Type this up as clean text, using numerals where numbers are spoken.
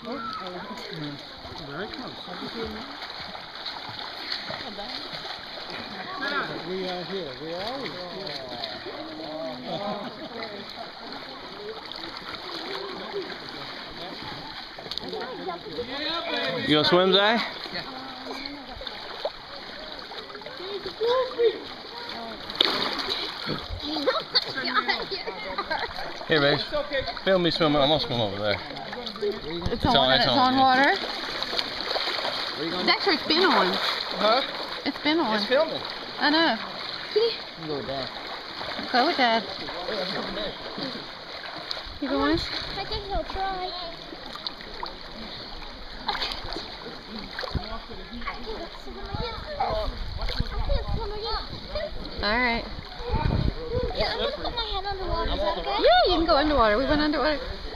Very close. We are here. We are always here. You gonna swim, Zay? Yeah. Here, babe. Film me swimming. I'm gonna swim over there. It's on water. It's actually been on. Huh? It's been on. It's filming. I know. You can go with Dad. Go with Dad. You going? I think he'll try. Alright. Yeah, I'm gonna put my head underwater. Is that okay? Yeah, you can go underwater. We went underwater.